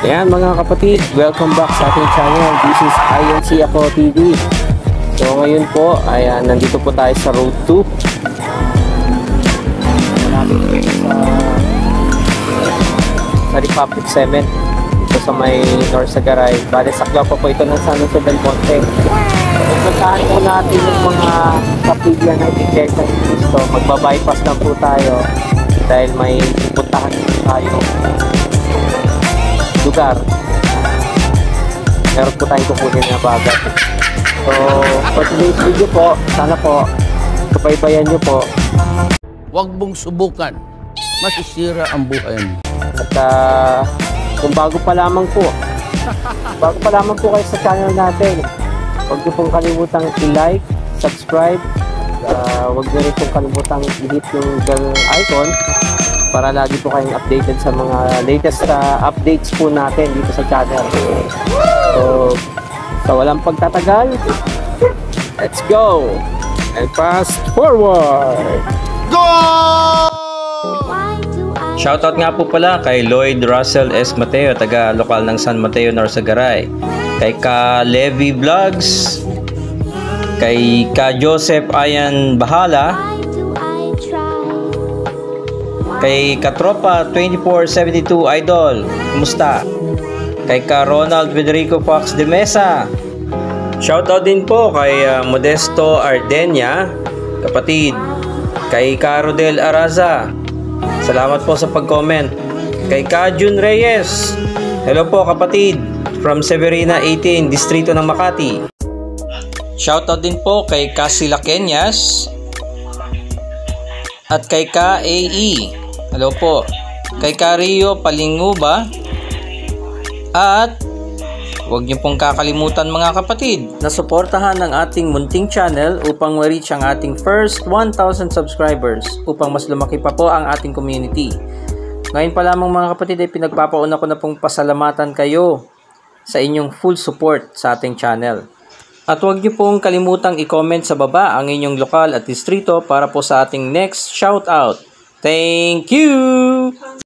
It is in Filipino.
Ayan mga kapatid, welcome back sa ating channel. This is INCTV. So ngayon po, ayan, nandito po tayo sa Road 2. Malapit po sa Republic 7. Dito sa may North Sagaray. Bale, sakla po ito ng San Jose del Monte. Pupuntahan po natin yung mga kapilya ng Iglesia Ni Cristo. Magbabypass lang po tayo dahil may pupuntahan po tayo lugar. Meron po tayong kukunin na bagay. So, for today's video po, sana po subaybayan nyo po. Huwag mong subukan. Masisira ang buhay mo. At kung bago pa lamang po kayo sa channel natin, huwag nyo pong kalimutang i-like, subscribe, huwag nyo rin pong kalimutang i-hit yung bell icon para lagi po kayong updated sa mga latest updates po natin dito sa channel. So, sa walang pagtatagal, let's go! And fast forward! Go! Shoutout nga po pala kay Lloyd Russell S. Mateo, taga Lokal ng San Mateo, North Sagaray. Kay Ka Levi Vlogs, kay Ka Joseph Ayan Bahala, kay Katropa 2472 Idol, kumusta? Kay Ka Ronald Federico Fox de Mesa. Shoutout din po kay Modesto Ardenia, kapatid. Kay Ka Rodel Araza, salamat po sa pag-comment. Kay Ka Jun Reyes, hello po kapatid, from Severina 18, Distrito ng Makati. Shoutout din po kay Ka Sila Kenyas at kay Ka AE. Hello po. Kay Cario Palinguba. At huwag niyo pong kakalimutan mga kapatid na suportahan ang ating munting channel upang ma-reach ang ating first 1,000 subscribers upang mas lumaki pa po ang ating community. Ngayon pa lamang mga kapatid ay pinagpapauna ko na pong pasalamatan kayo sa inyong full support sa ating channel. At huwag niyo pong kalimutang i-comment sa baba ang inyong lokal at distrito para po sa ating next shoutout. Thank you!